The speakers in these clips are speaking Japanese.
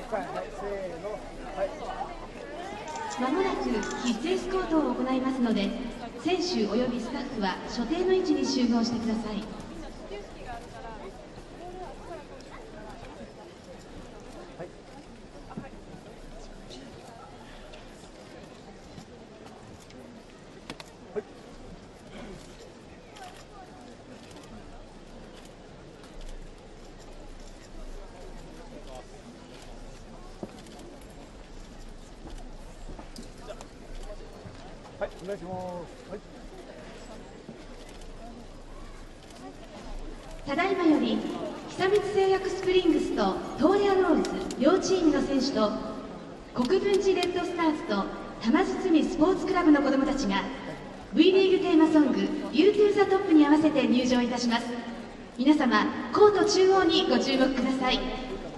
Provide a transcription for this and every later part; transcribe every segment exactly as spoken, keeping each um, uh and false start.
まもなくキッズエスコートを行いますので、選手およびスタッフは所定の位置に集合してください。 はい、お願いします。はい。 ただいまより久光製薬スプリングスと東レアローズ両チームの選手と国分寺レッドスターズと玉堤スポーツクラブの子どもたちが V リーグテーマソング「ユートゥーザトップに合わせて入場いたします。皆様コート中央にご注目ください。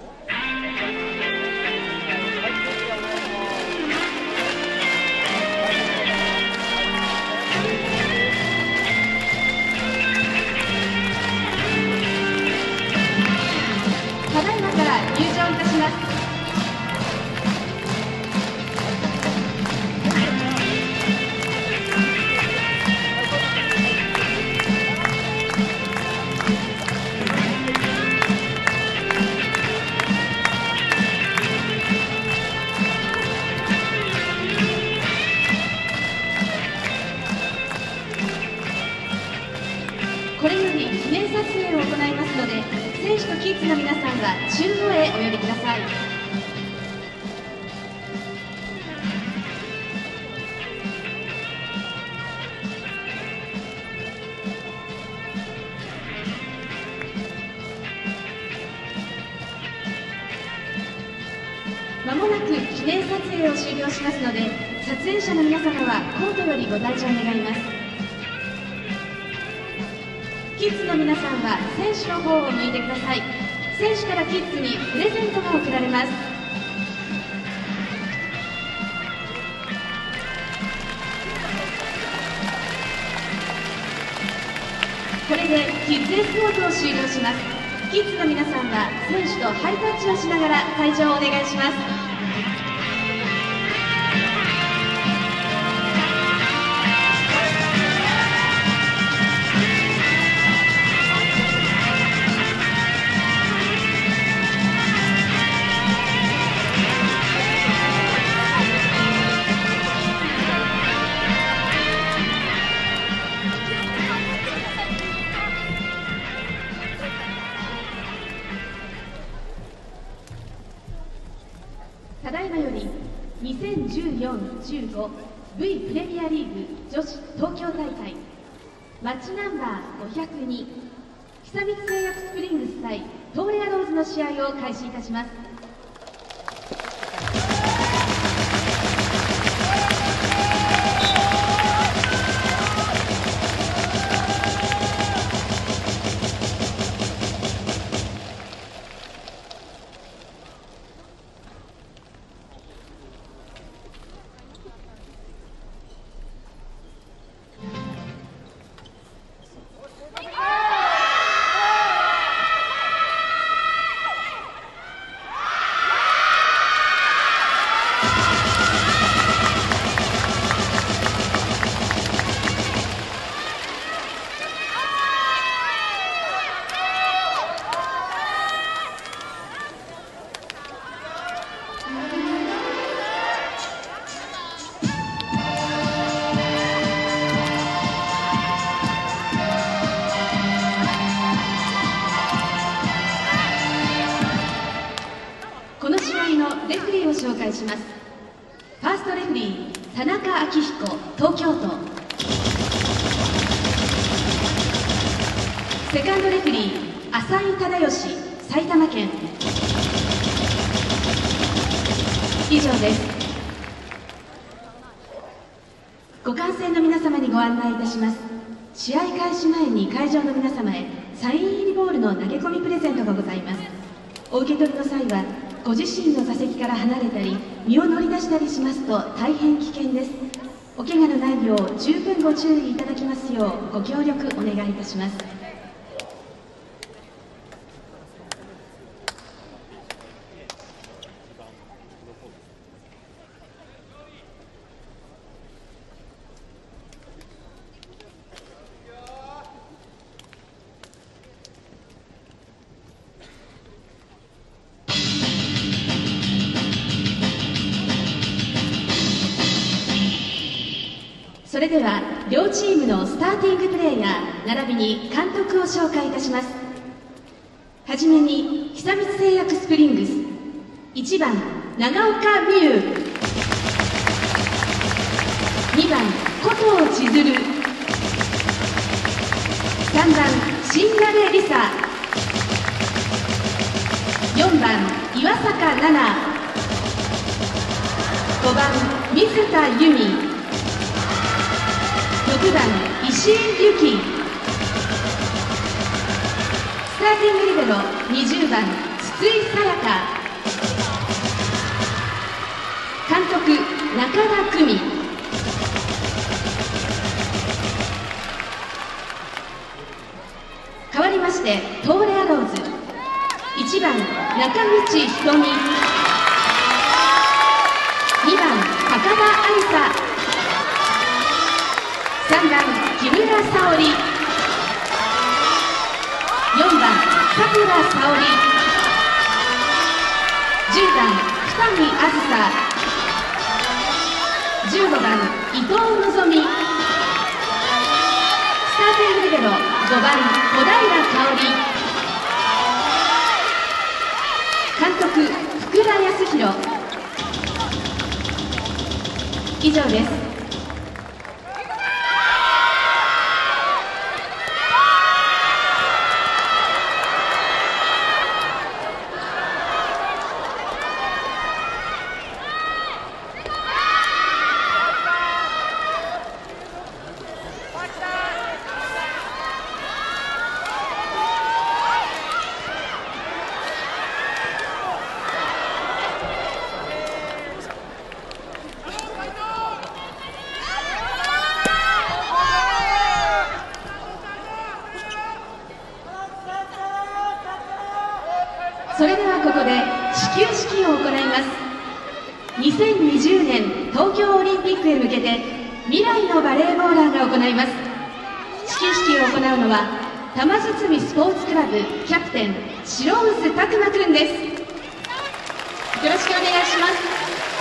ただいまから入場いたします。これより記念撮影を行いますので、選手とキッズの皆さんは中央へお寄りください。まもなく記念撮影を終了しますので、撮影者の皆様はコートよりご退場願います。キッズの皆さんは選手の方を向いてください。選手からキッズにプレゼントが贈られます。これでキッズエスコートを終了します。キッズの皆さんは選手とハイタッチをしながら退場をお願いします。ただいまよりにせんじゅうよんじゅうご V プレミアリーグ女子東京大会マッチナンバーごひゃくに久光製薬スプリングス対東レアローズの試合を開始いたします。この試合のレフェリーを紹介します。ファーストレフェリー田中昭彦、東京都。セカンドレフェリー浅井忠義、埼玉県。以上です。ご観戦の皆様にご案内いたします。試合開始前に会場の皆様へサイン入りボールの投げ込みプレゼントがございます。お受け取りの際はご自身の座席から離れたり身を乗り出したりしますと大変危険です。お怪我のないよう十分ご注意いただきますようご協力お願いいたします。 それでは両チームのスターティングプレーヤー並びに監督を紹介いたします。はじめに久光製薬スプリングス、いちばん長岡美優、にばん古藤千鶴、さんばん新鍋梨沙、よんばん岩坂奈々、ごばん水田由美、ろくばん石井由紀、スターティングリベロにじゅうばん筒井沙耶香、監督中田久美。代わりまして東レアローズ、いちばん中道ひとみ、にばん高田愛沙、さんばん木村沙織、よんばん佐倉沙織、じゅうばん二見あずさ、じゅうごばん伊藤希美、スターティングリベロごばん小平香織、監督福田康弘。以上です。それではここで始球式を行います。にせんにじゅうねん東京オリンピックへ向けて未来のバレーボーラーが行います。始球式を行うのは玉堤スポーツクラブキャプテン白渦拓磨君です。よろしくお願いします。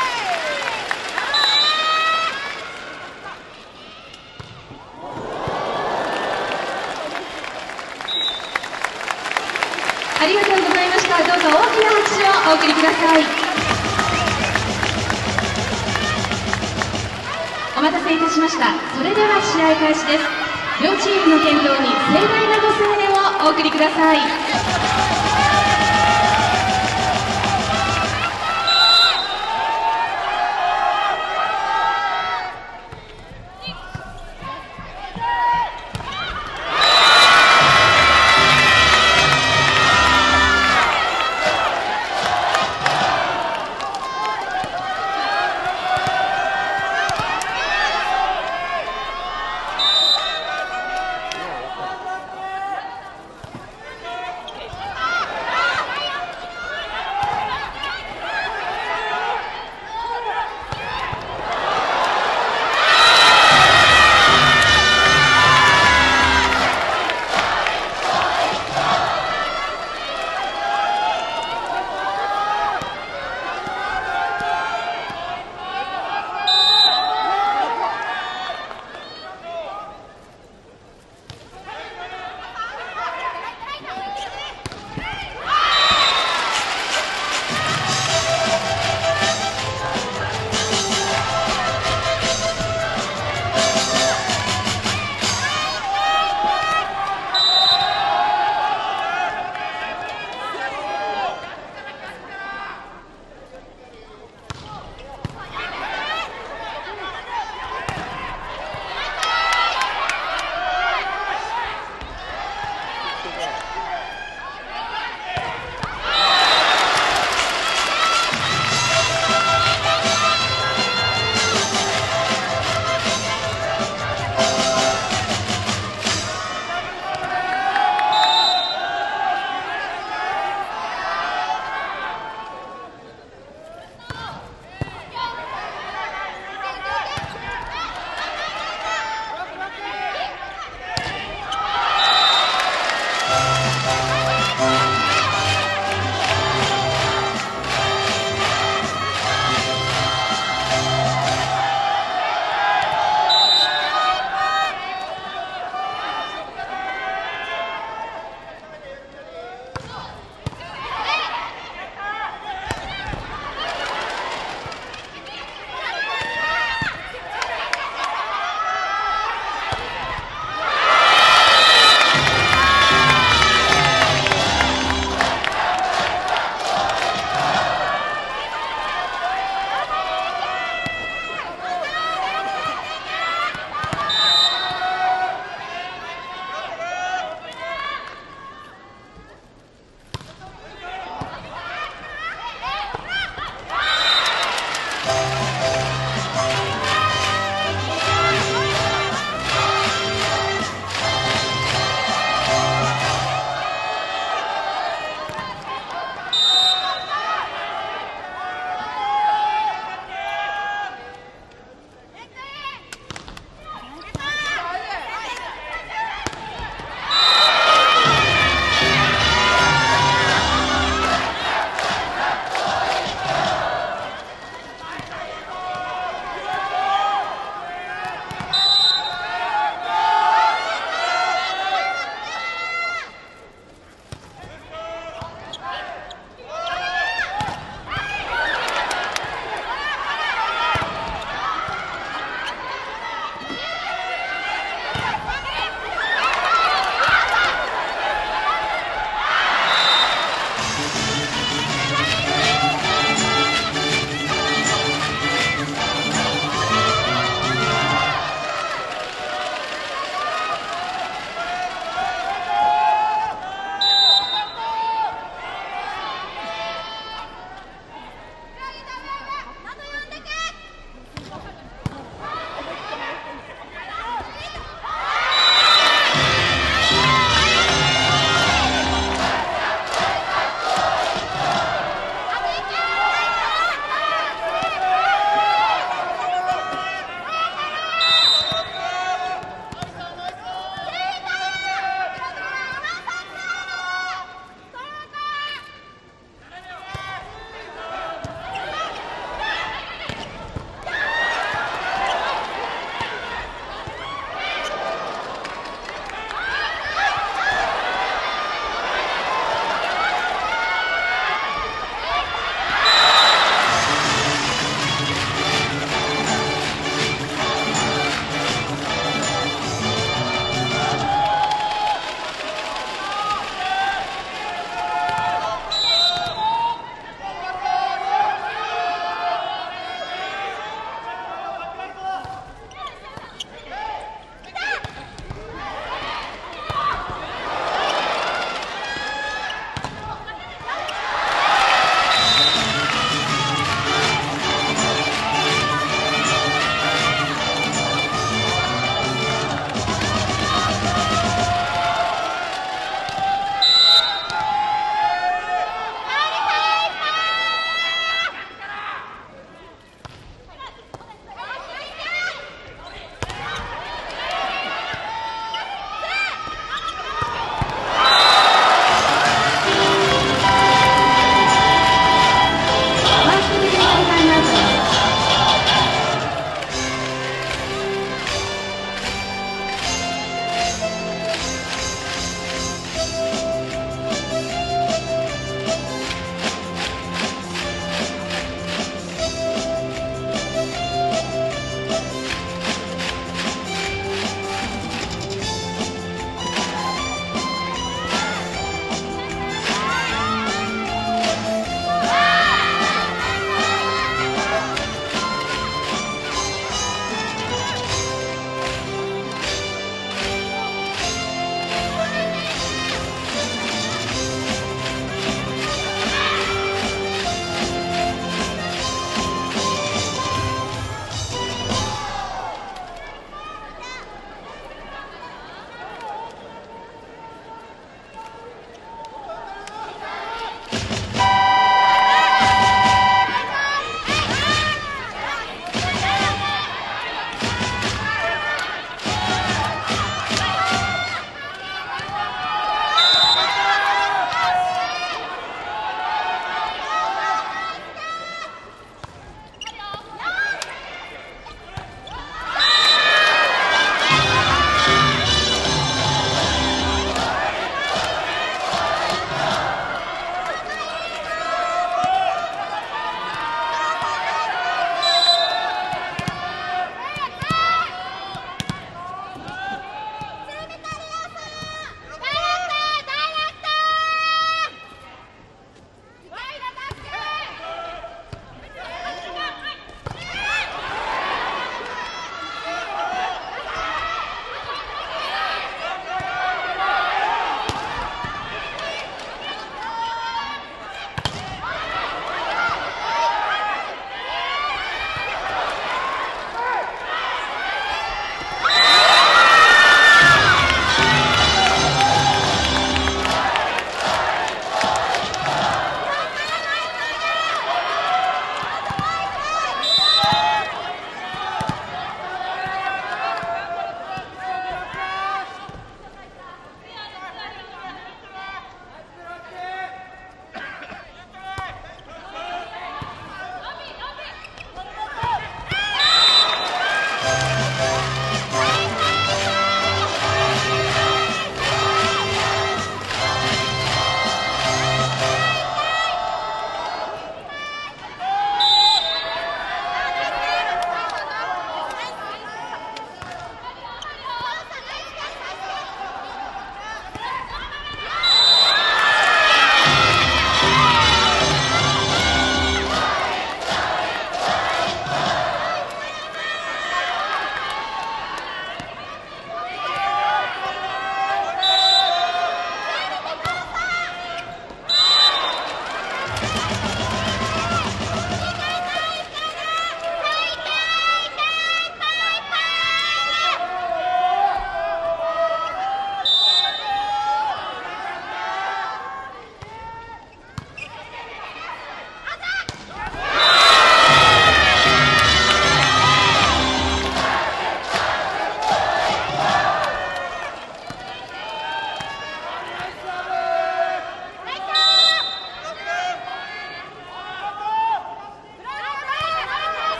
ありがとうございました。どうぞ大きな拍手をお送りください。お待たせいたしました。それでは試合開始です。両チームの健闘に盛大なご声援をお送りください。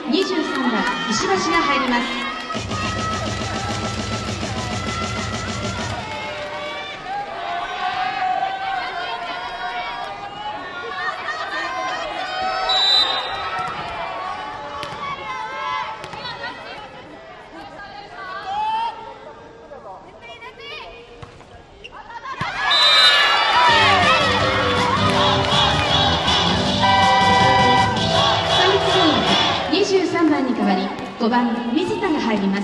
にじゅうさんばん石橋が入ります。にじゅうさんばんに代わりごばん水田が入ります。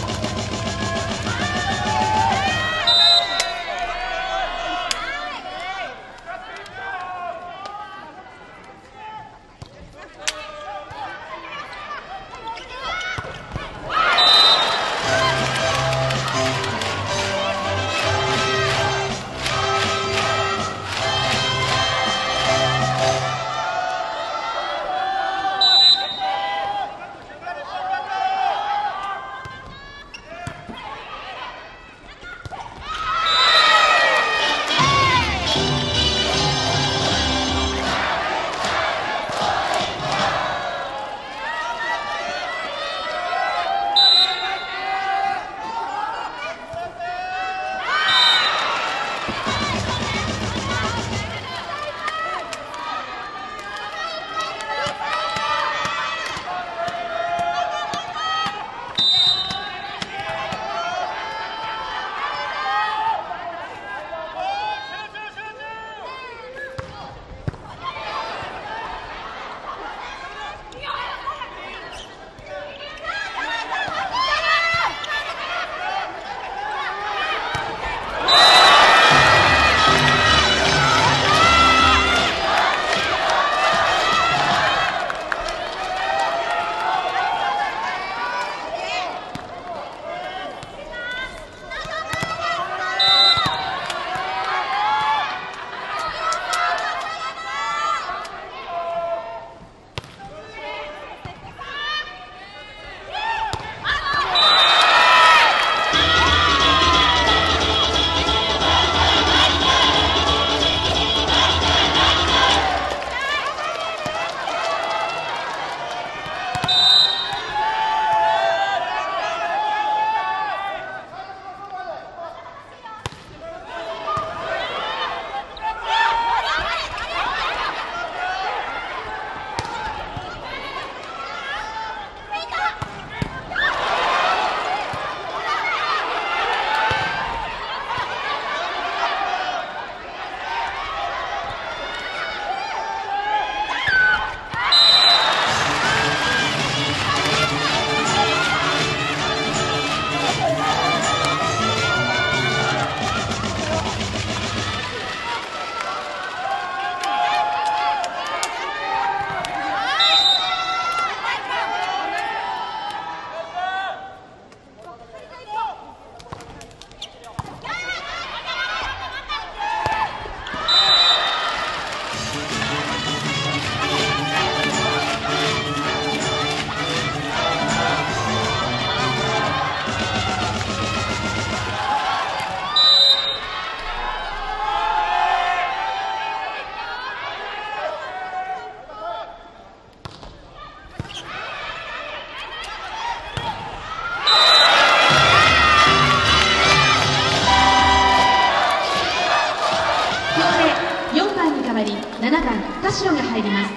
ななばん田代が入ります。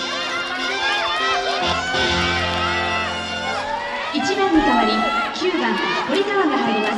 いちばんに代わりきゅうばん堀川が入ります。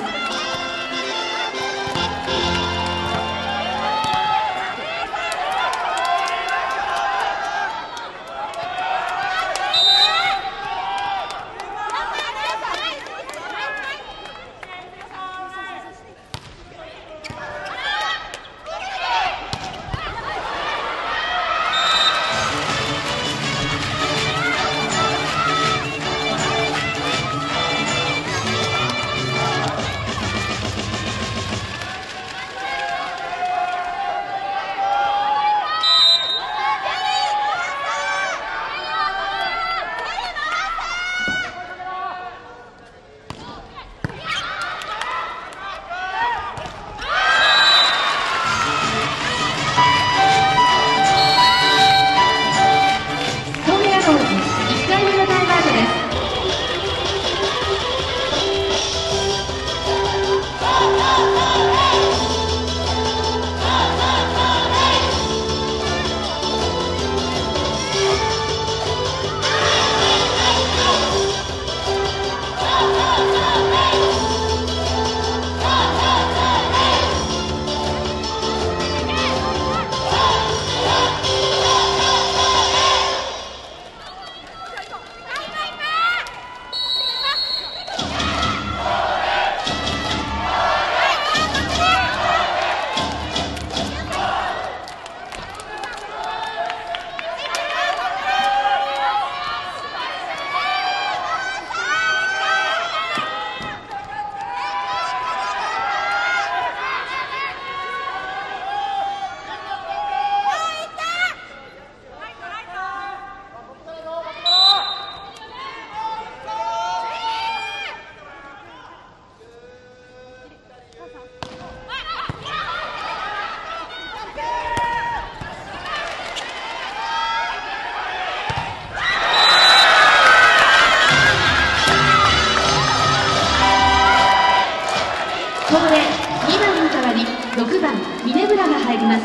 ます。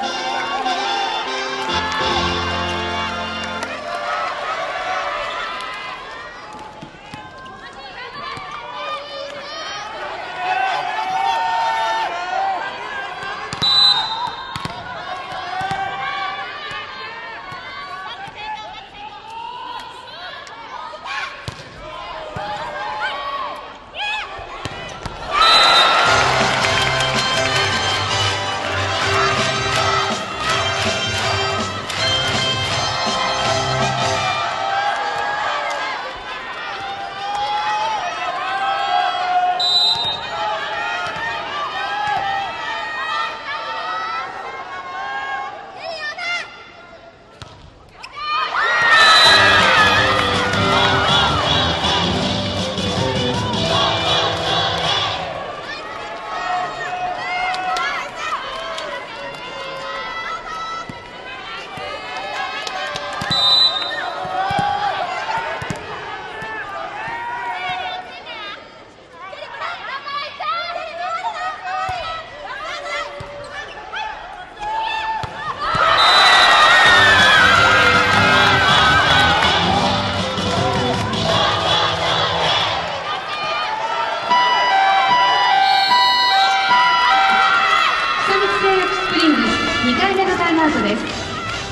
にかいめのタイムアウトです。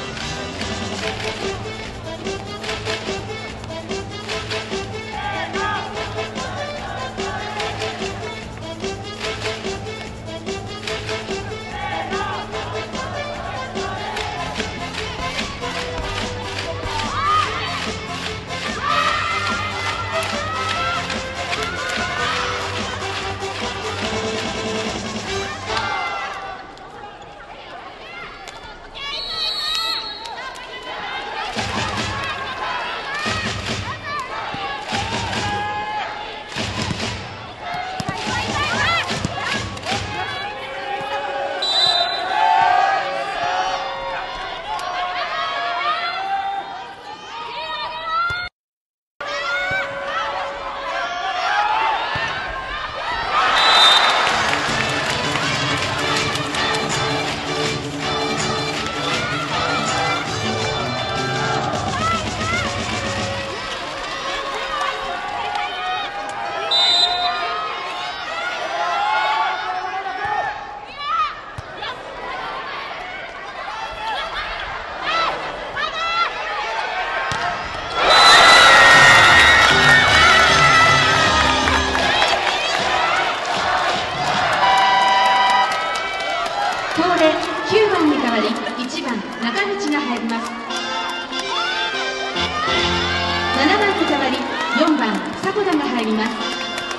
きゅうばんに代わりいちばん中口が入ります。ななばんに代わりよんばん迫田が入ります。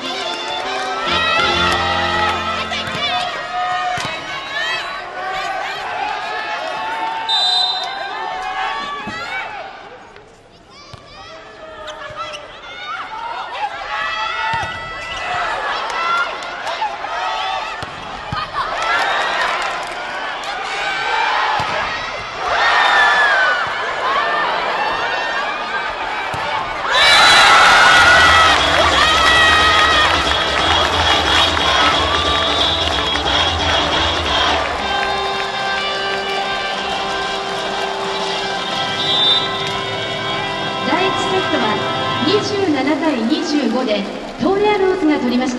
にじゅうななたいにじゅうごで東レアローズが取りました。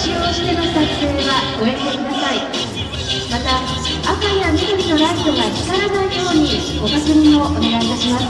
使用しての撮影はおやめください。また赤や緑のライトが光らないようにご確認をお願いいたします。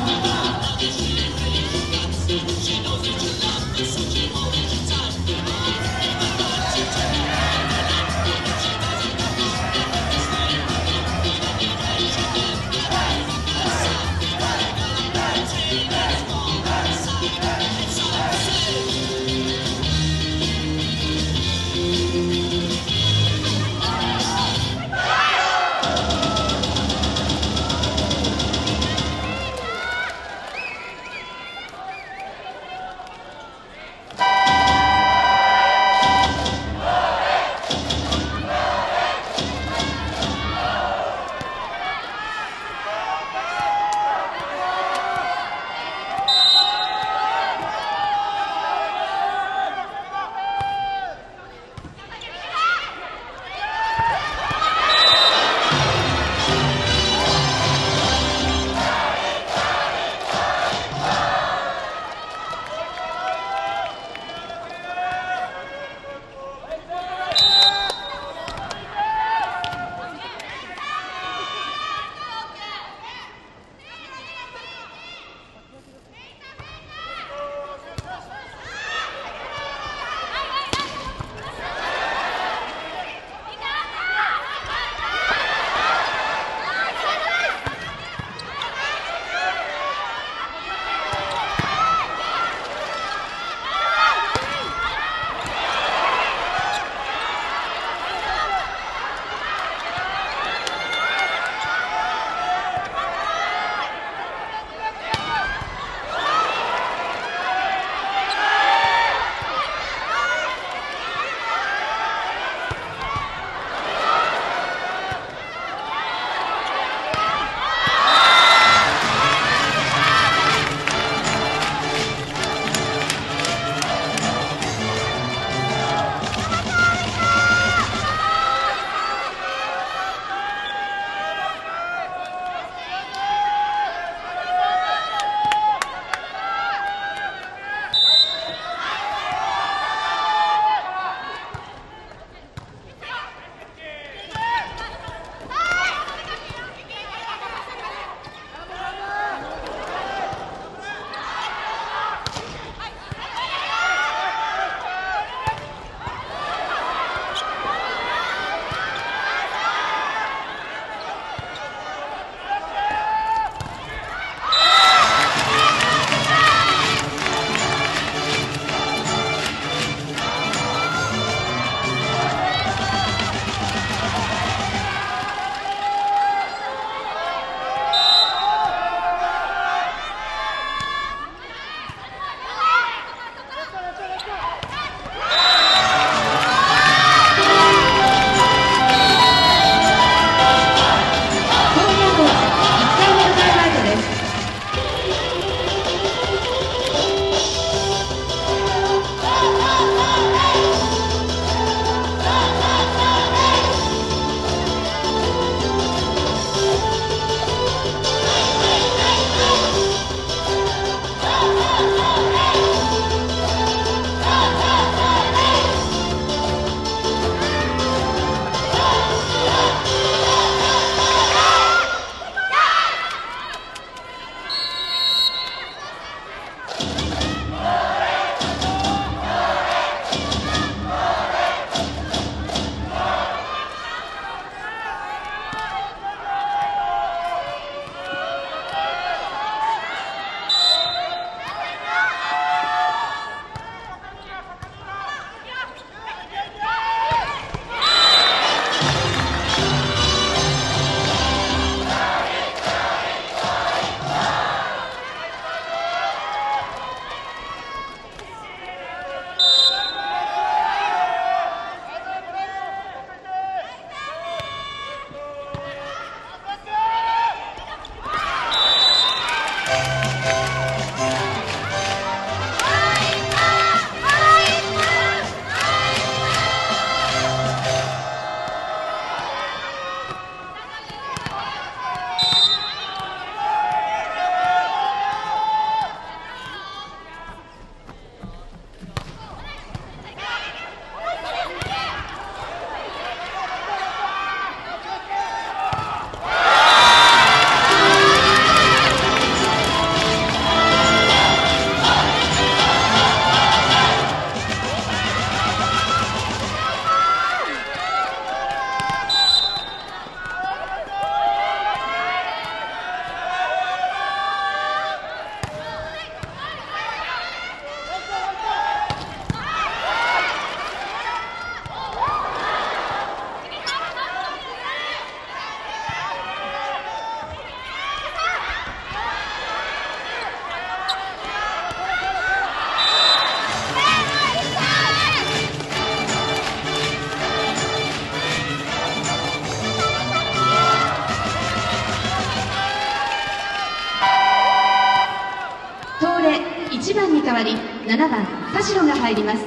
田代が入ります。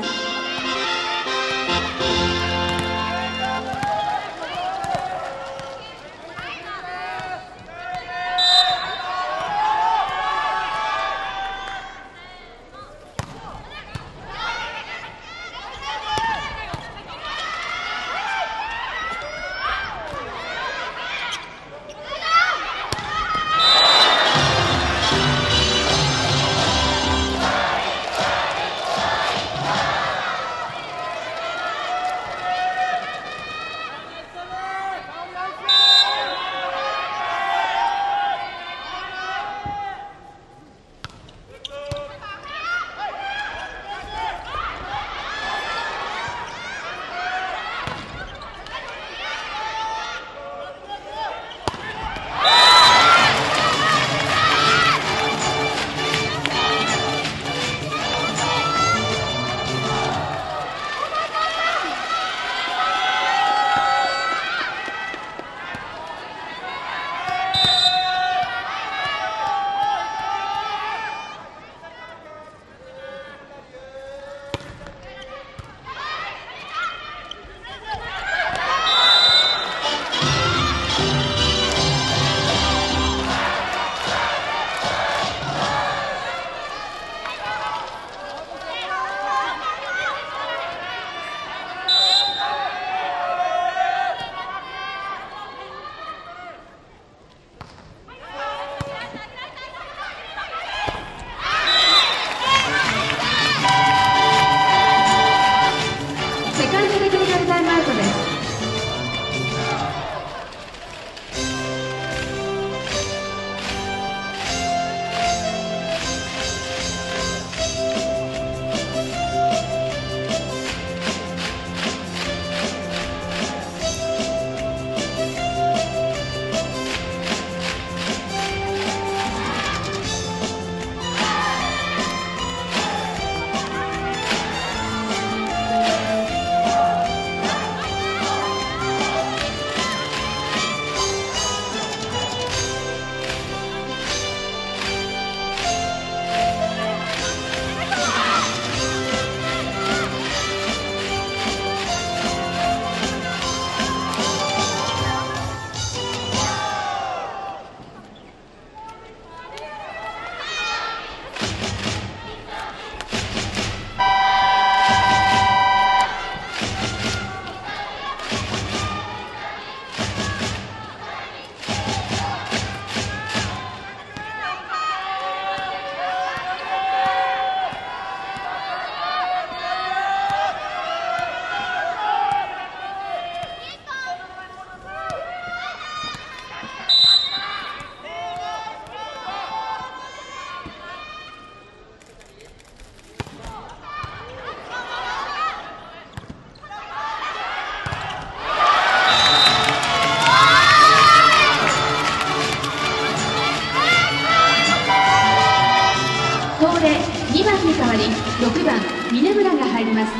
にばんに代わりろくばん峰村が入ります。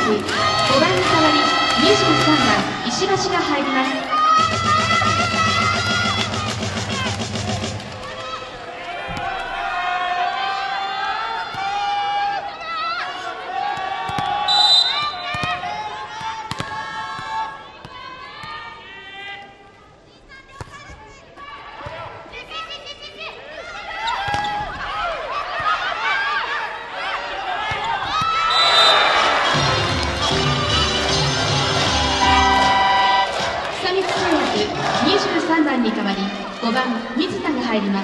ごばんに代わりにじゅうさんばん石橋が入ります。にじゅうさんばんに代わりごばん水田が入ります。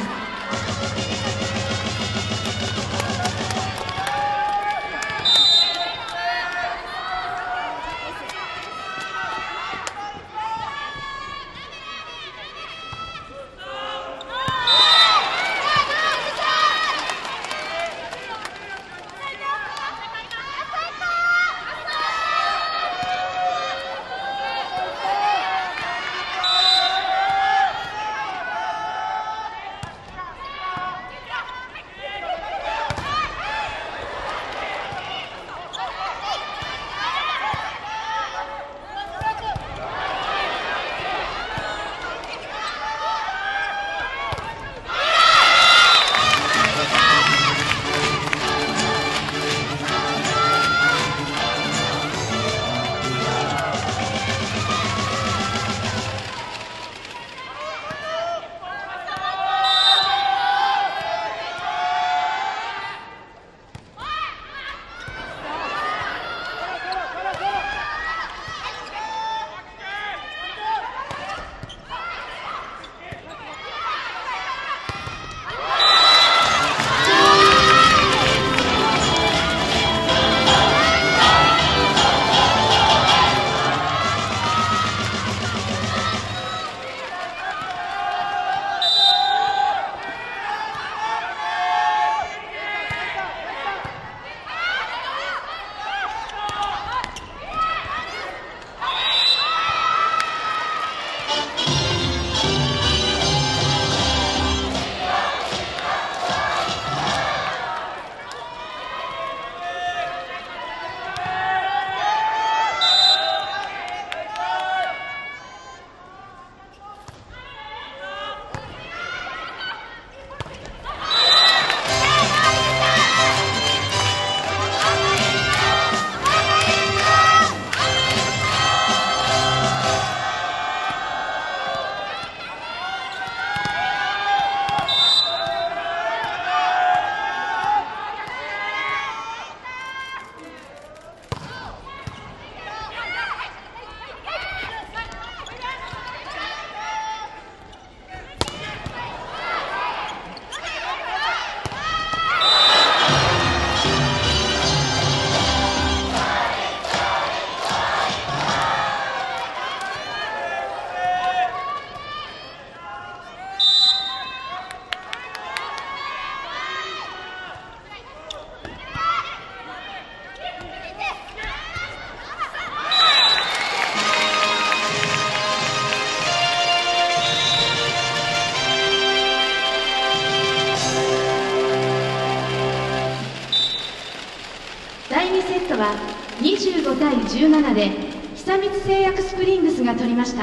だいにセットはにじゅうごたいじゅうななで久光製薬スプリングスが取りました。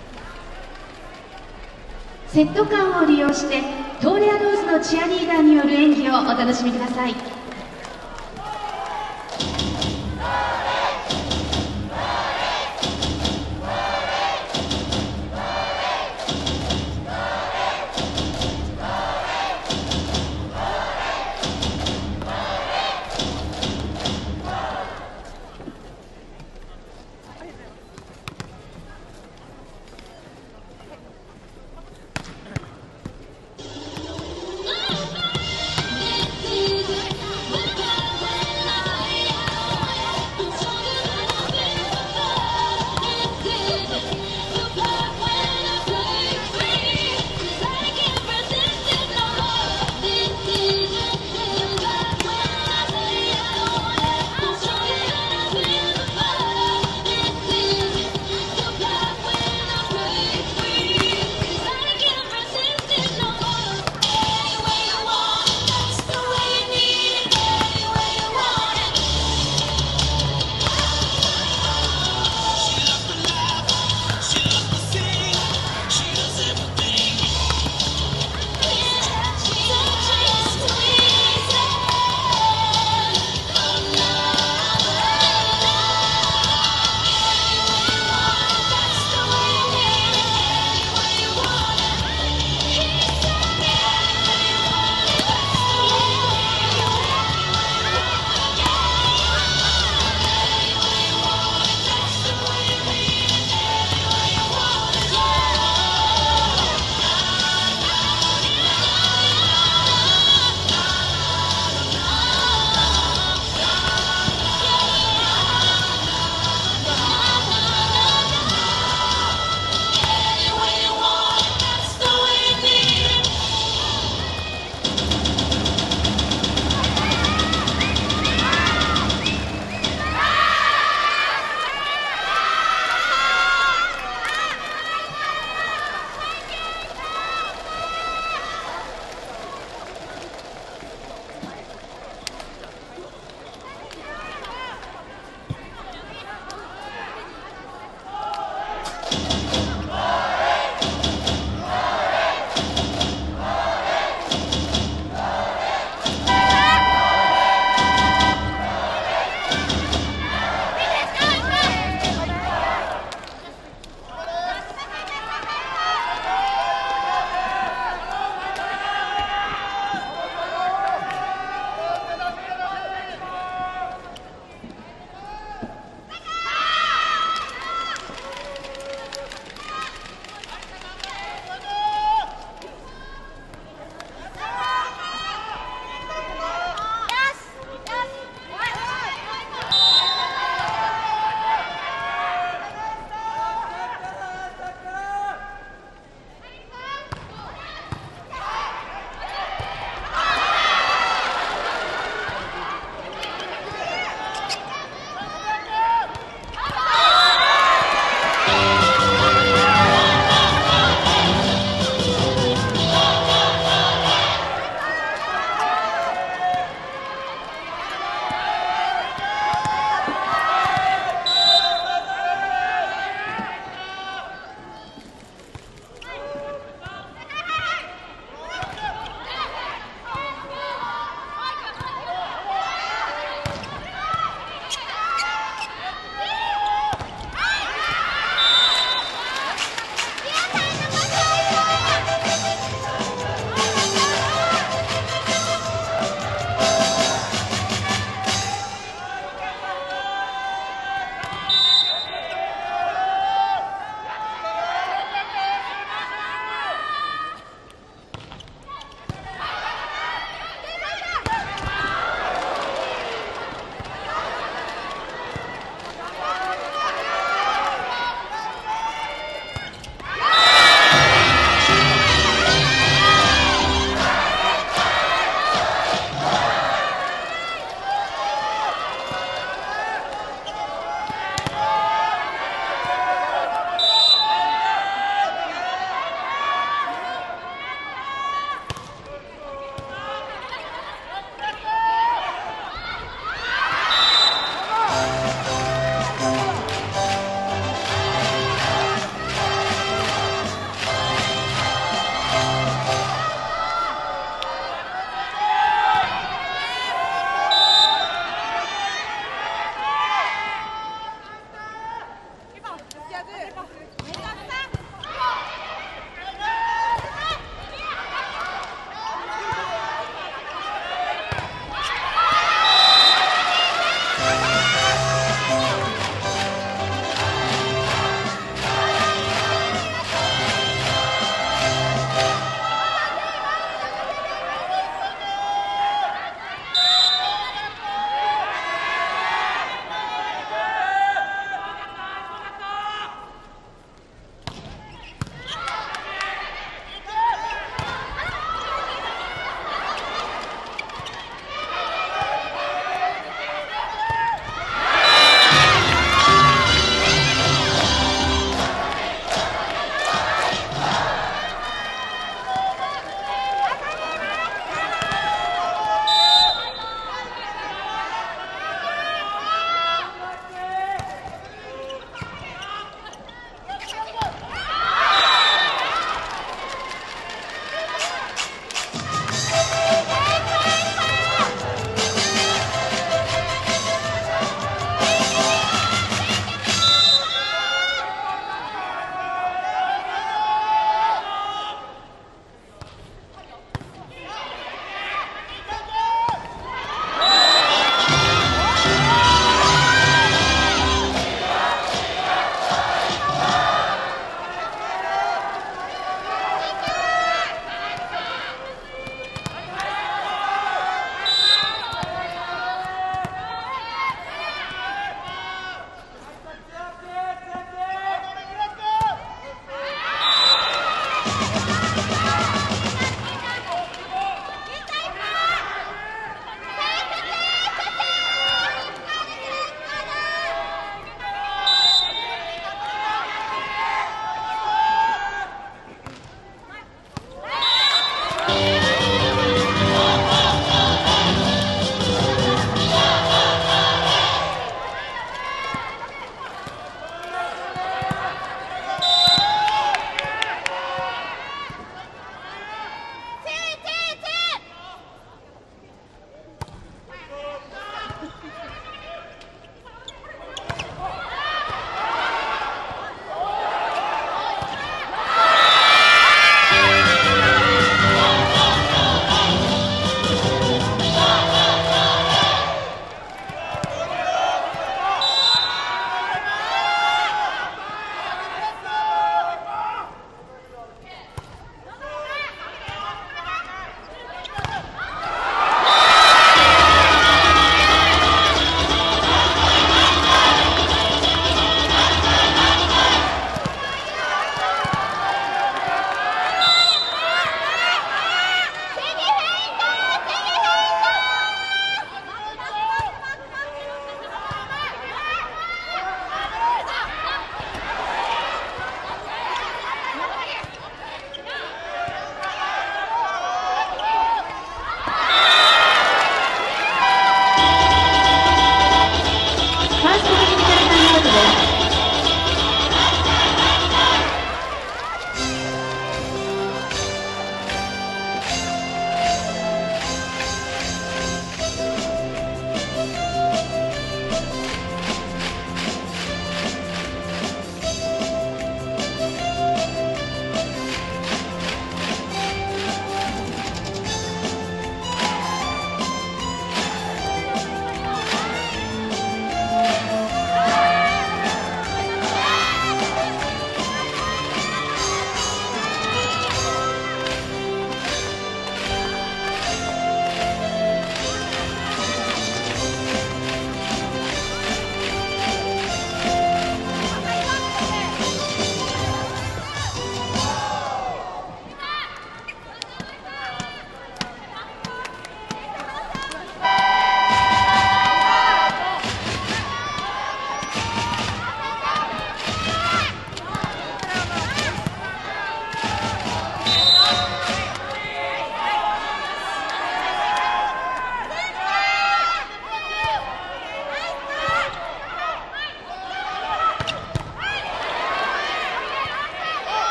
セット間を利用してトーレアドーズのチアリーダーによる演技をお楽しみください。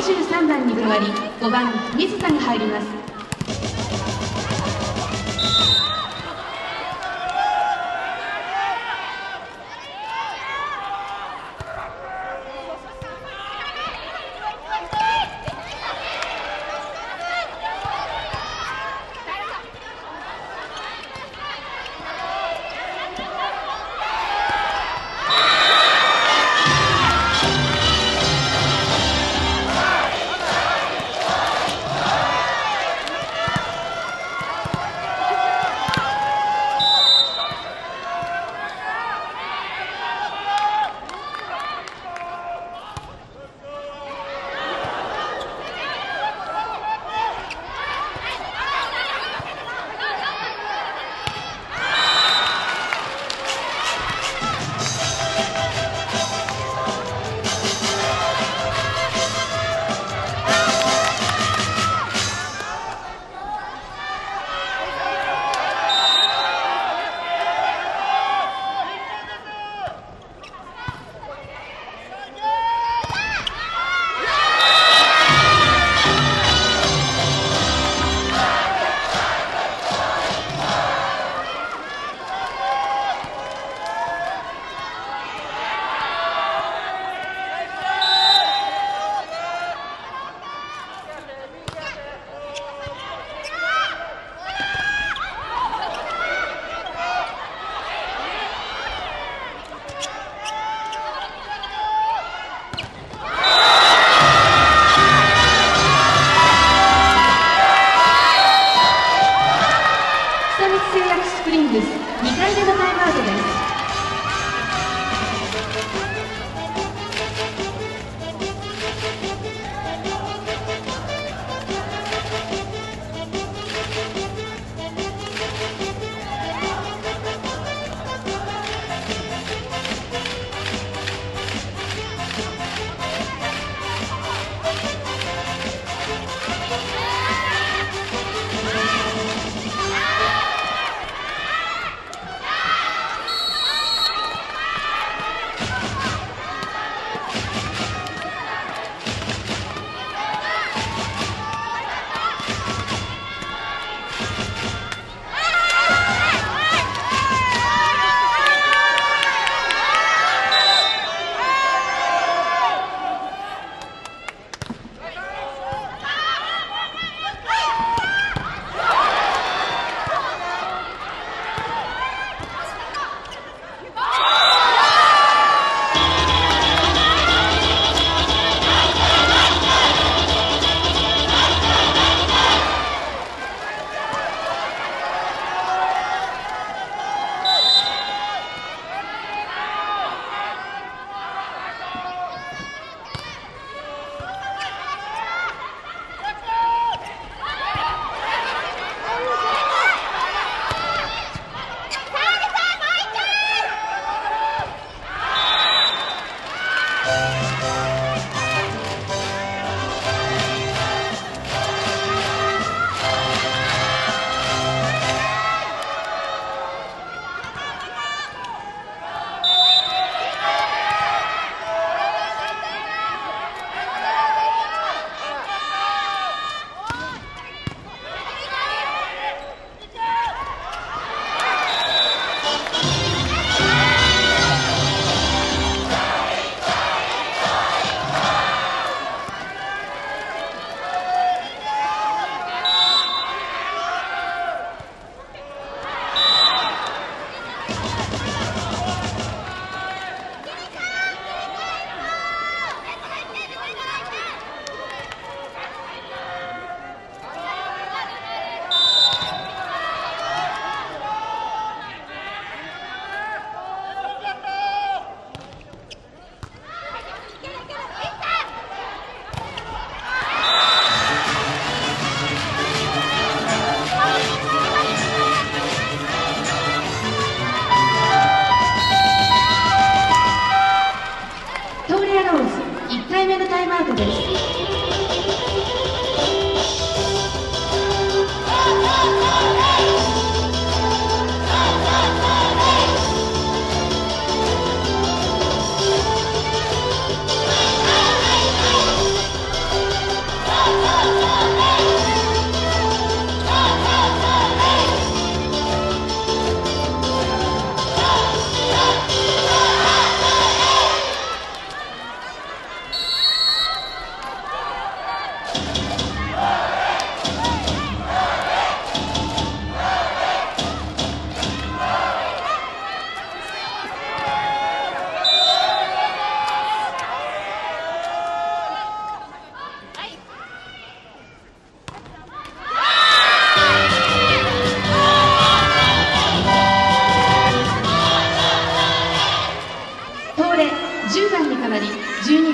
じゅうさんばんに代わりごばん水田が入ります。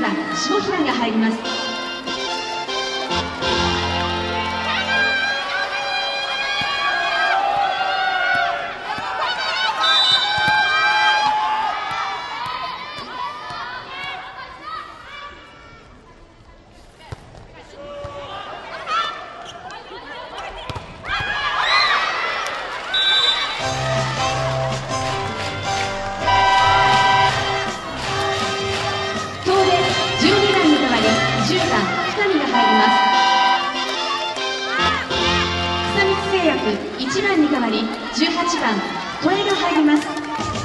ばん下平が入ります。いちばんに代わりじゅうはちばん戸江が入ります。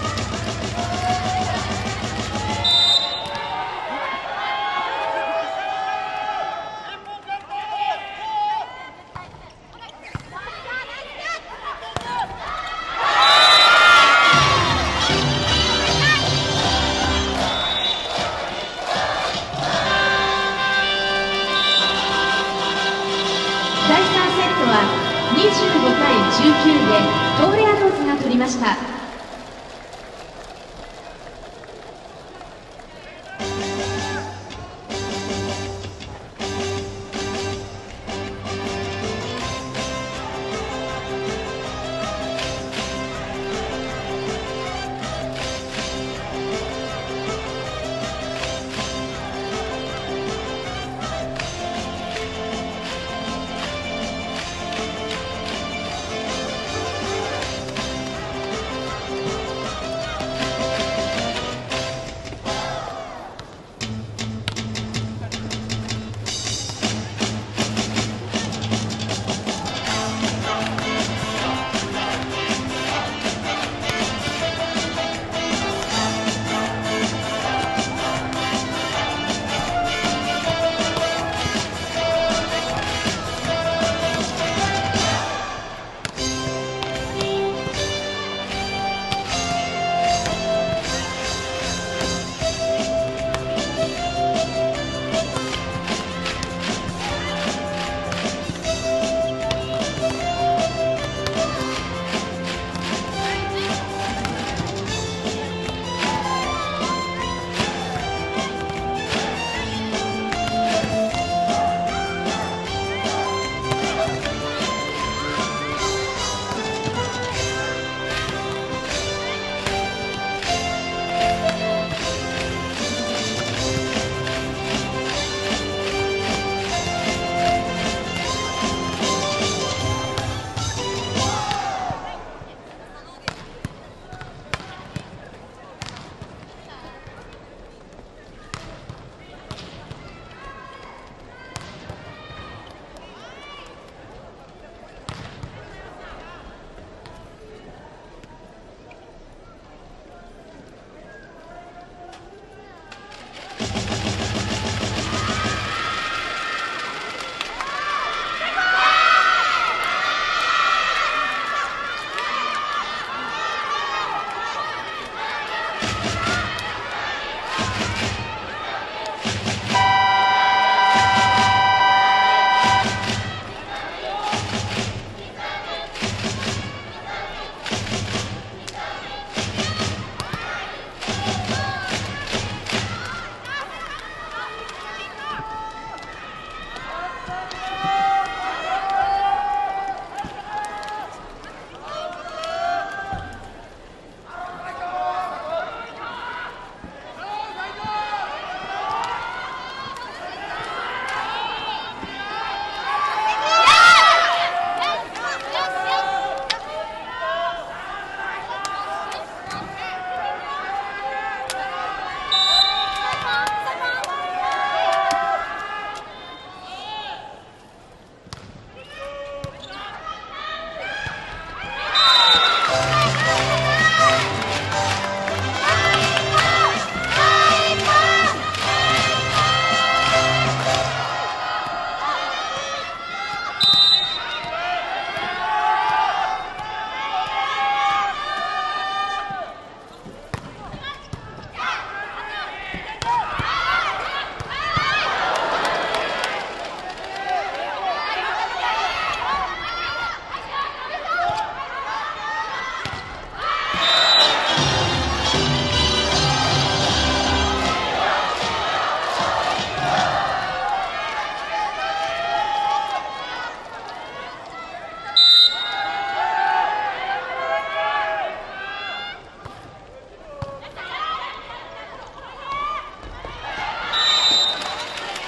だいさんセットはにじゅうごたいじゅうきゅうで東レアドーズが取りました。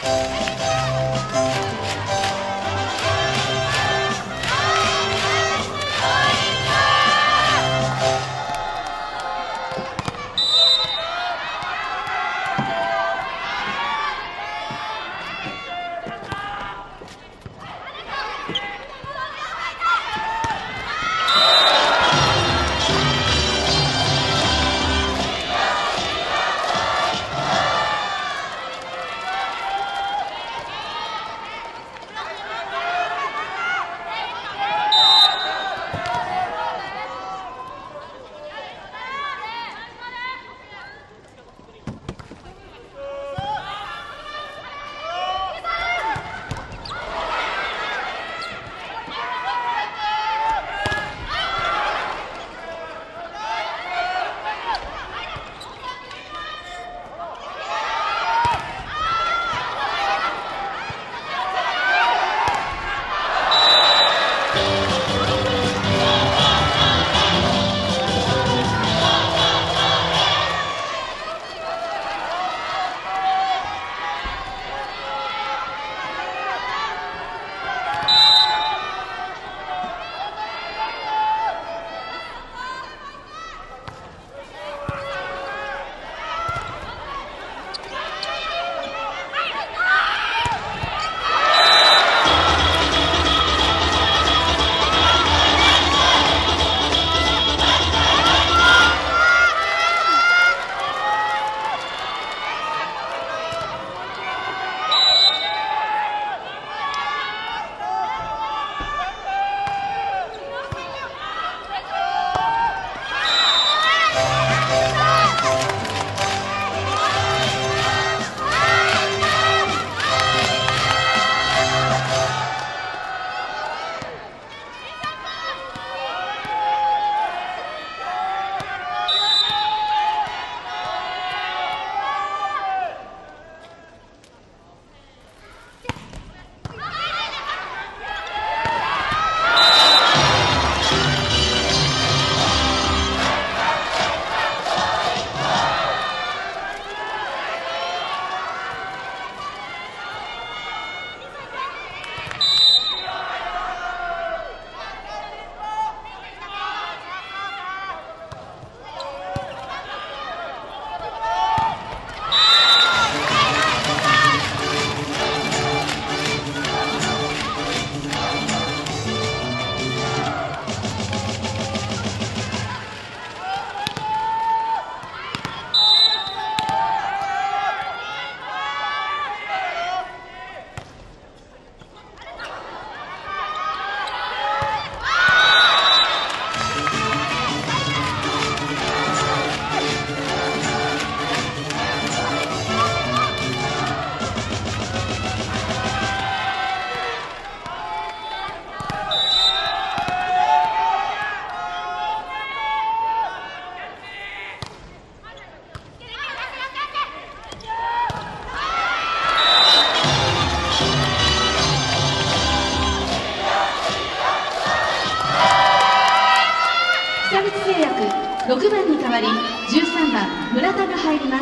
ろくばんに代わりじゅうさんばん村田が入ります。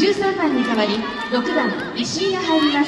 じゅうさんばんに代わりろくばん石井が入ります。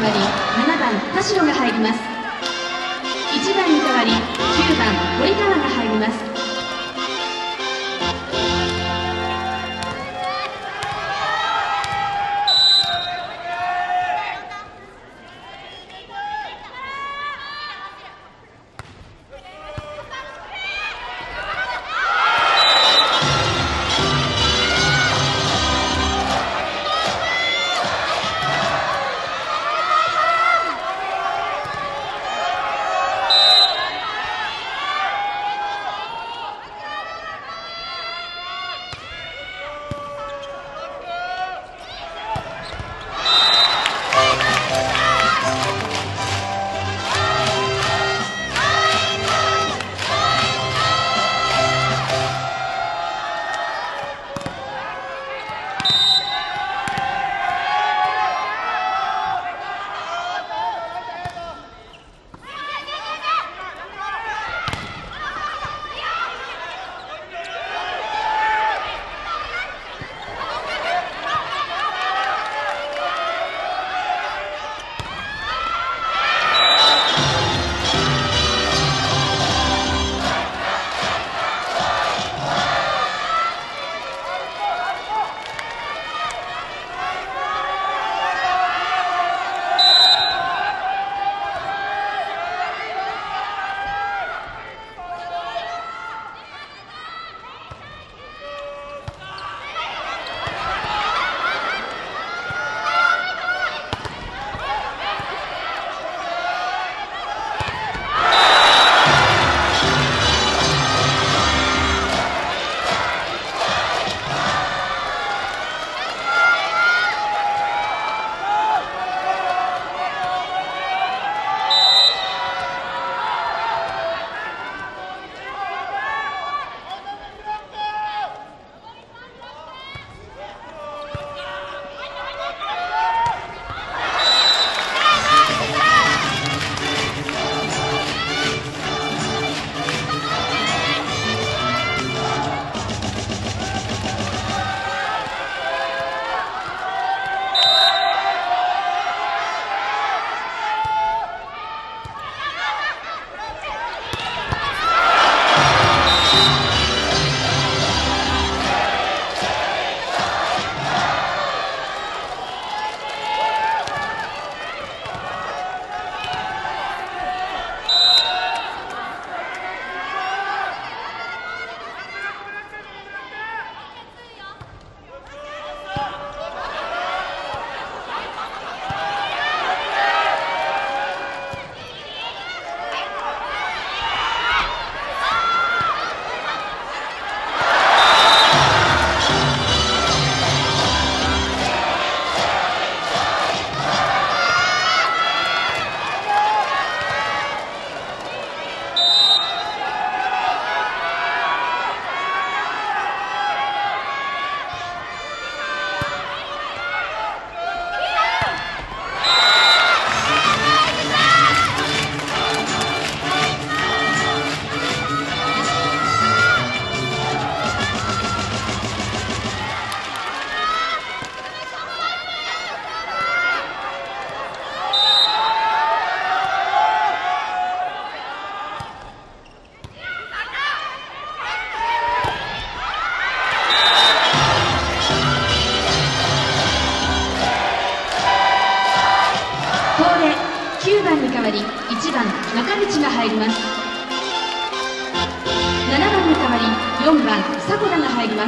わりななばん田代が入ります。いちばんに代わりきゅうばん堀川が入ります。入ります。ななばんに代わりよんばん迫田が入ります。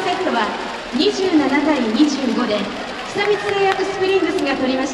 セットはにじゅうななたいにじゅうごで久光製薬スプリングスが取りました。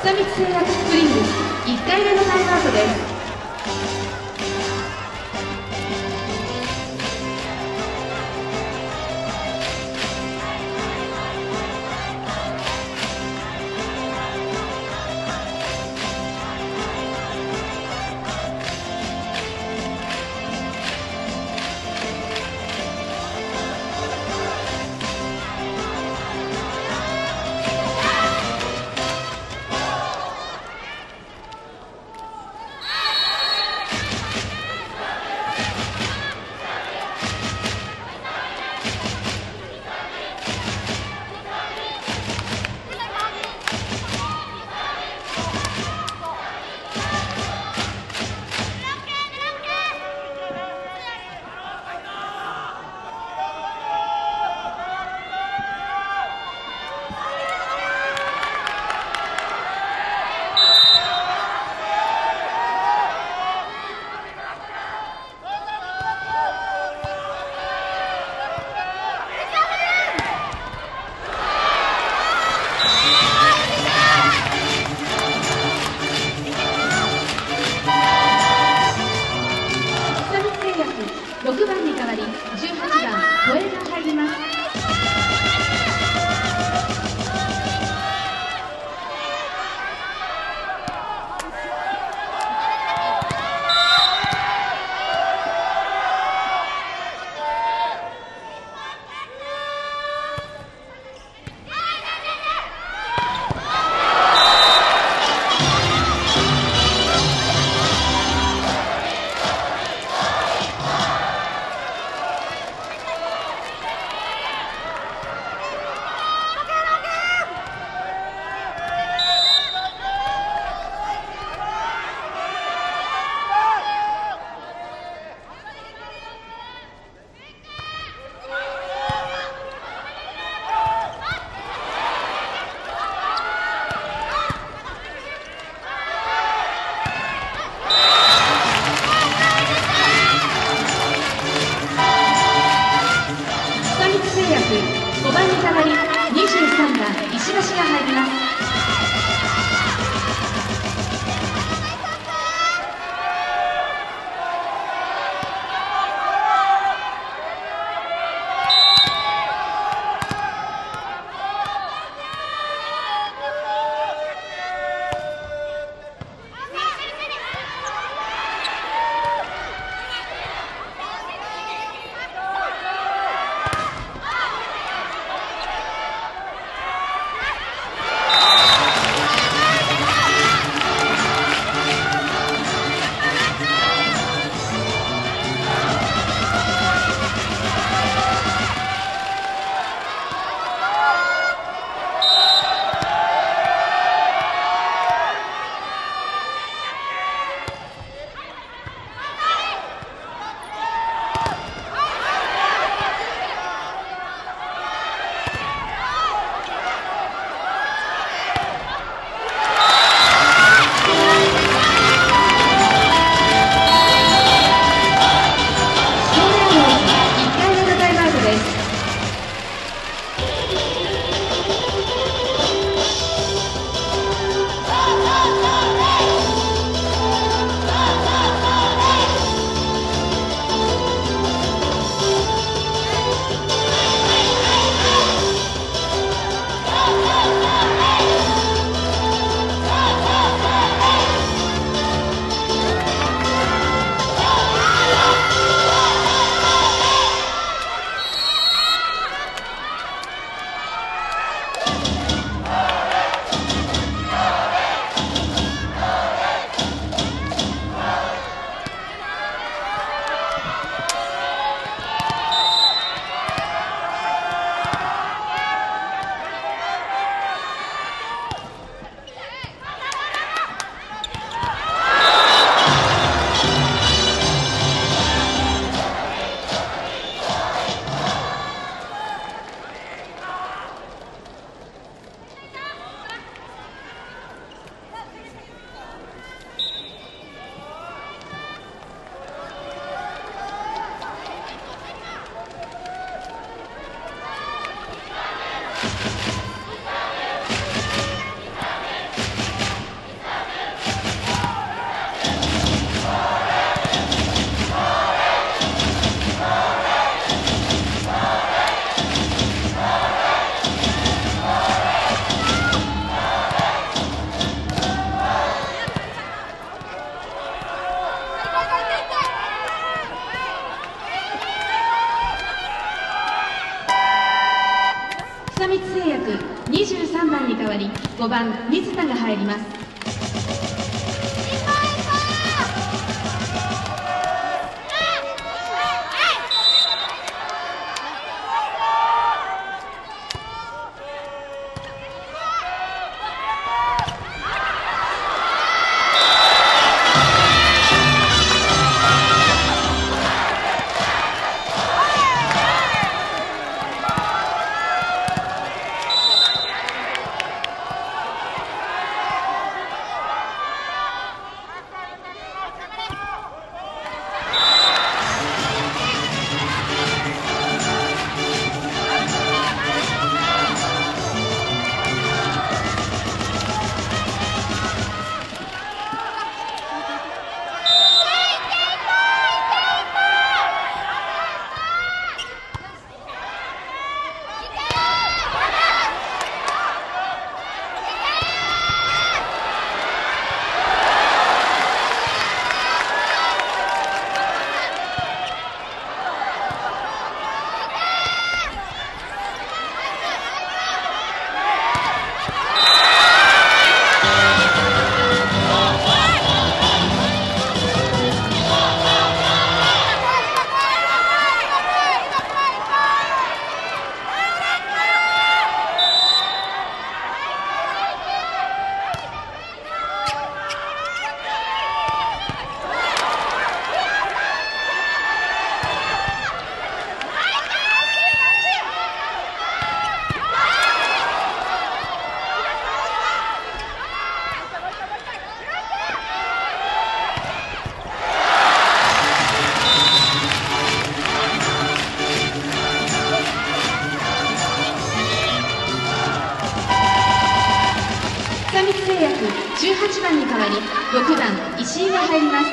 久光製薬スプリングスいっかいめのタイムアウトです。 ばん水田が入ります。じゅうはちばんに代わりろくばん石井が入ります。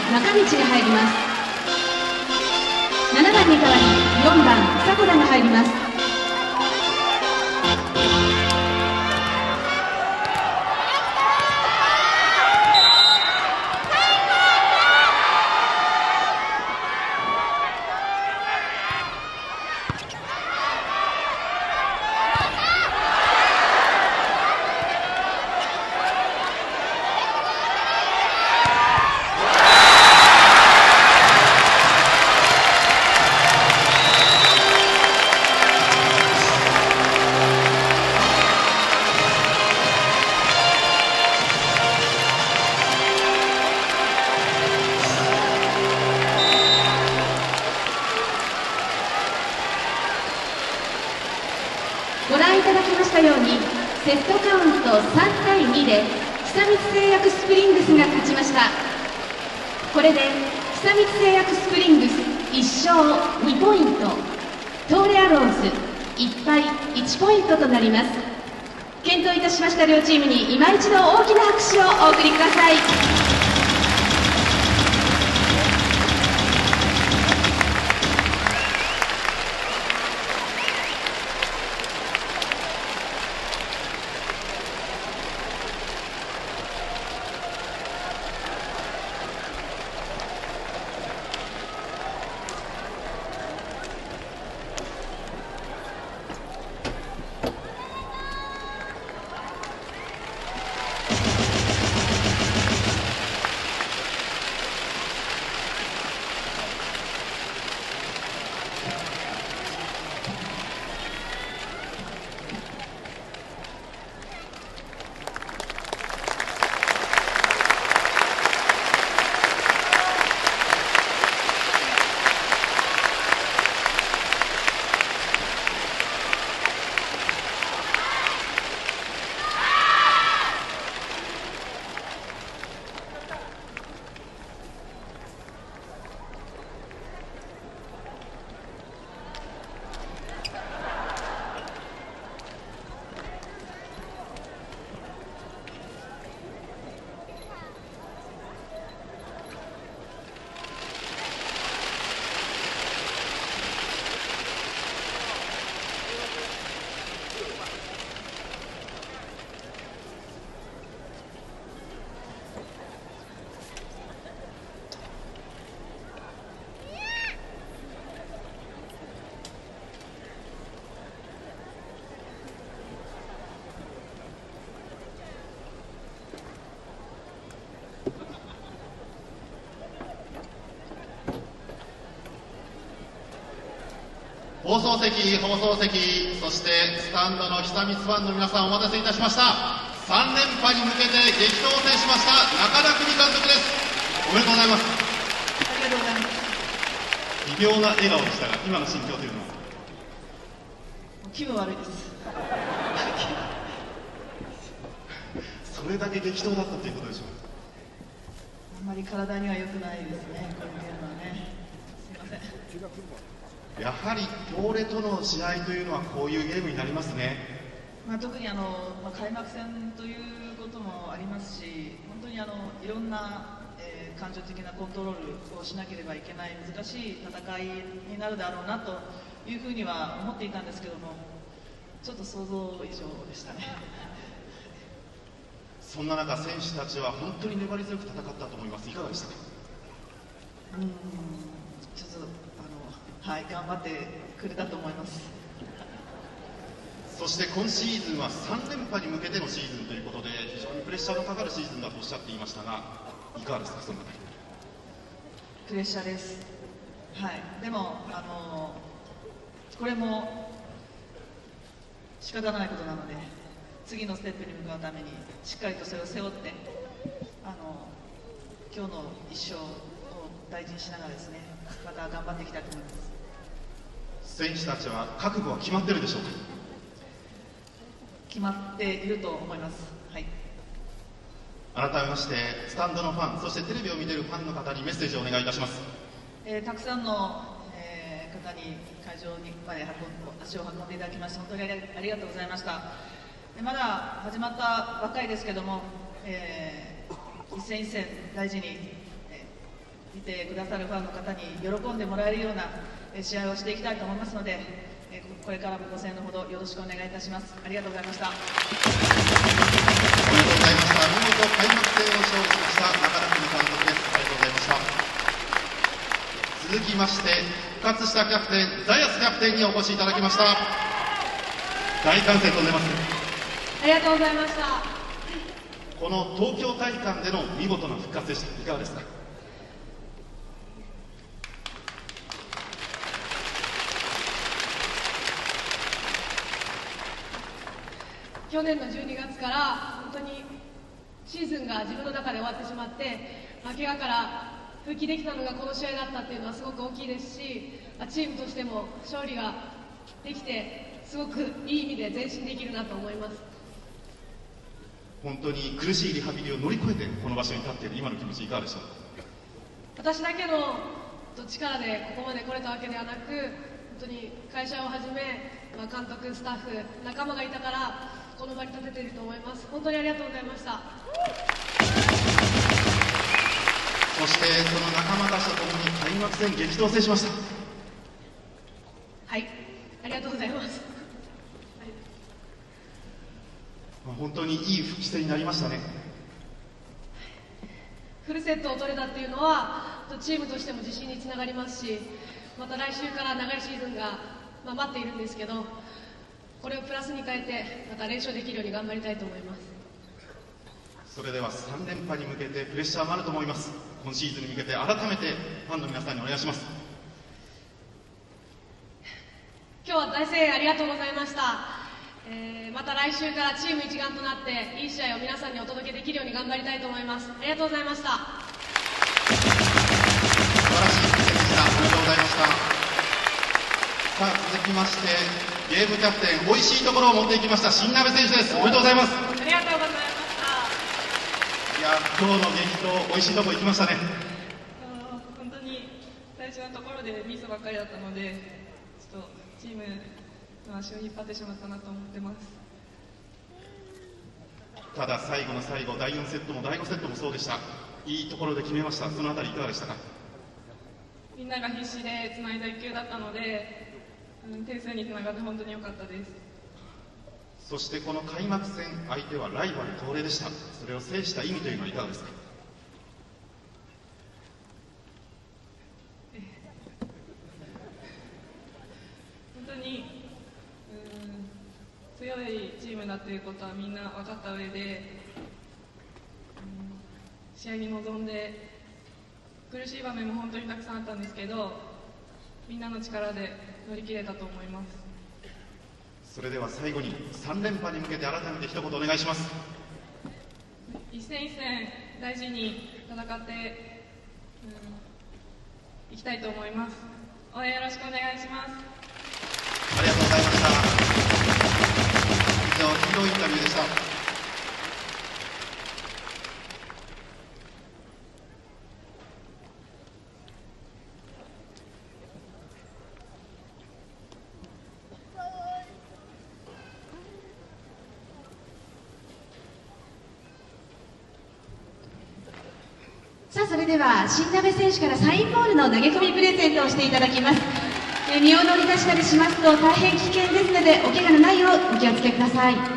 中道が入ります。ななばんに代わりよんばん迫田が入ります。ご覧いただきましたように、セットカウントさんたいにで久光製薬スプリングスが勝ちました。これで久光製薬スプリングスいっ勝にポイント、東レアローズいっ敗いちポイントとなります。健闘いたしました両チームに今一度大きな拍手をお送りください。 放送席、放送席、そしてスタンドの久光ファンの皆さん、お待たせいたしました。さん連覇に向けて激闘を制しました中田久美監督です。おめでとうございます。 ありがとうございます。 微妙な笑顔でしたが、今の心境というのは。 気分悪いです。 それだけ激闘だったということでしょうか。 あんまり体には良くないですね、こういうのはね。すみません。 やはり東レとの試合というのはこういうゲームになりますね。 まあ、特にあの、まあ、開幕戦ということもありますし、本当にあのいろんな、えー、感情的なコントロールをしなければいけない難しい戦いになるだろうなというふうには思っていたんですけども、ちょっと想像以上でしたね。 そんな中、選手たちは本当に粘り強く戦ったと思います。いかがでしたか。 うん、ちょっとあの、はい、頑張ってくれたと思います。 そして今シーズンはさん連覇に向けてのシーズンということで、非常にプレッシャーのかかるシーズンだとおっしゃっていましたが、いかがですか、そのあたり。 プレッシャーです。はい、でもあのこれも仕方ないことなので、次のステップに向かうためにしっかりとそれを背負って、あの今日の一勝を大事にしながらですね、また頑張っていきたいと思います。 選手たちは覚悟は決まっているでしょうか。 決まっていると思います。はい。 改めましてスタンドのファン、そしてテレビを見ているファンの方にメッセージをお願いいたします。 えー、たくさんの、えー、方に会場にまで運ん足を運んでいただきまして本当にありがとうございました。まだ始まったばかりですけども、えー、一戦一戦大事に、え見てくださるファンの方に喜んでもらえるような試合をしていきたいと思いますので、これからもご声援のほどよろしくお願いいたします。ありがとうございました。 おめでとうございました。見事開幕戦を勝利しました中田久美監督です。ありがとうございました。続きまして復活したキャプテンザヤスキャプテンにお越しいただきました。大歓声と出ます。 ありがとうございました。 この東京体育館での見事な復活でした。いかがですか？ 去年のじゅうにがつから本当にシーズンが自分の中で終わってしまって、怪我から復帰できたのがこの試合だったっていうのはすごく大きいですし、チームとしても勝利ができてすごくいい意味で前進できるなと思います。 本当に苦しいリハビリを乗り越えてこの場所に立っている今の気持ちいかがでしたか？ 私だけの力でここまで来れたわけではなく、本当に会社をはじめ、まあ、監督、スタッフ、仲間がいたからこの場に立てていると思います。本当にありがとうございました。 そしてその仲間たちとともに開幕戦激闘を制しました。 はい、ありがとうございます。はい、 本当にいい復帰戦になりましたね。 フルセットを取れたっていうのはチームとしても自信につながりますし、また来週から長いシーズンが、まあ、待っているんですけど、これをプラスに変えてまた連勝できるように頑張りたいと思います。 それではさん連覇に向けてプレッシャーもあると思います。今シーズンに向けて改めてファンの皆さんにお願いします。 今日は大声援ありがとうございました。えー、また来週からチーム一丸となっていい試合を皆さんにお届けできるように頑張りたいと思います。ありがとうございました。 素晴らしいプレーでした。おめでとうございました。さあ続きましてゲームキャプテンおいしいところを持っていきました新鍋選手です。おめでとうございます。 ありがとうございました。 いや今日の激闘おいしいところ行きましたね。 本当に最初のところでミスばっかりだったので、ちょっとチームの足を引っ張ってしまったなと思ってます。 ただ最後の最後だいよんセットもだいごセットもそうでした。いいところで決めました。そのあたりいかがでしたか？ みんなが必死でつないだいっ球だったので、うん、点数につながって本当に良かったです。 そしてこの開幕戦相手はライバル東レでした。それを制した意味というのはいかがですか？ 本当に、うん、強いチームだということはみんな分かった上で、うん、試合に臨んで苦しい場面も本当にたくさんあったんですけど、みんなの力で乗り切れたと思います。 それでは最後にさん連覇に向けて改めて一言お願いします。 一戦一戦大事に戦って、うん、いきたいと思います。応援よろしくお願いします。 ありがとうございました。以上ヒーローインタビューでした。 さあそれでは新鍋選手からサインボールの投げ込みプレゼントをしていただきます。え身を乗り出したりしますと大変危険ですのでお怪我のないようお気をつけください。さ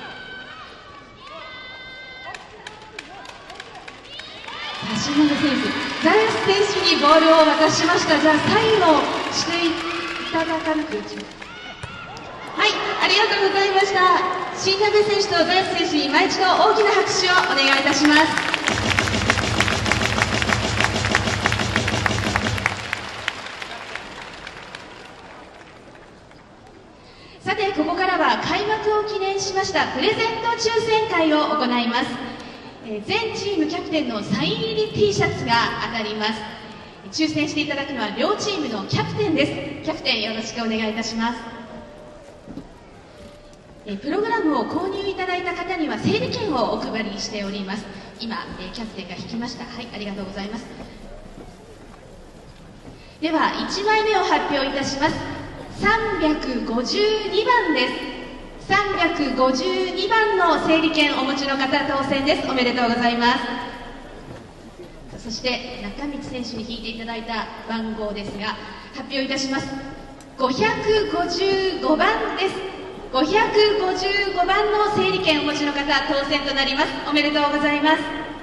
あ新鍋選手ザヤス選手にボールを渡しました。じゃあサインをしていただかなくちゃ。はい、ありがとうございました。新鍋選手とザヤス選手に今一度大きな拍手をお願いいたします。さてここからは開幕を記念しましたプレゼント抽選会を行います。えー、全チームキャプテンのサイン入り T シャツが当たります。抽選していただくのは両チームのキャプテンです。キャプテンよろしくお願いいたします。えー、プログラムを購入いただいた方には整理券をお配りしております。今、えー、キャプテンが引きました。はい、ありがとうございます。ではいちまいめを発表いたします。さんびゃくごじゅうにばんです。さんびゃくごじゅうにばんの整理券お持ちの方当選です。おめでとうございます。 そして中道選手に引いていただいた番号ですが発表いたします。ごひゃくごじゅうごばんです。ごひゃくごじゅうごばんの整理券をお持ちの方、当選となります。おめでとうございます。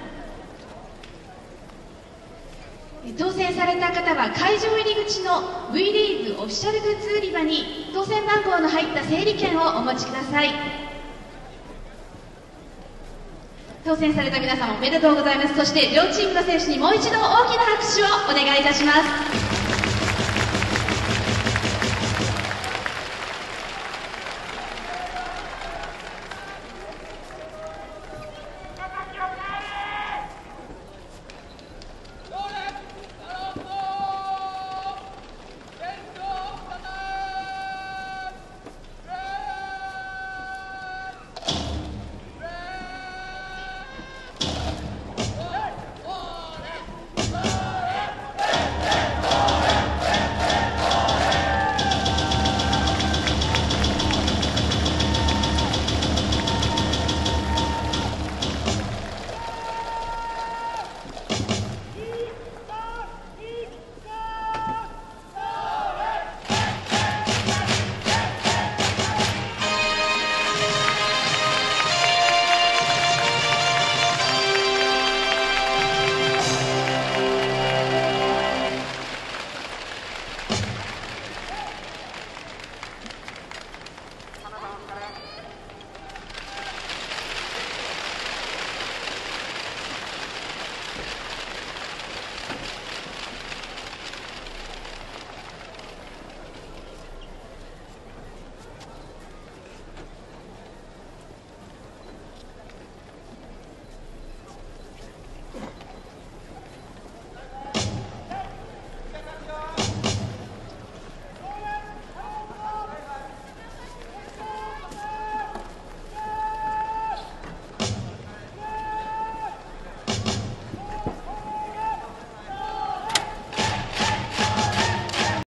当選された方は会場入り口の V リーグオフィシャルグッズ売り場に当選番号の入った整理券をお持ちください。当選された皆様おめでとうございます。そして両チームの選手にもう一度大きな拍手をお願いいたします。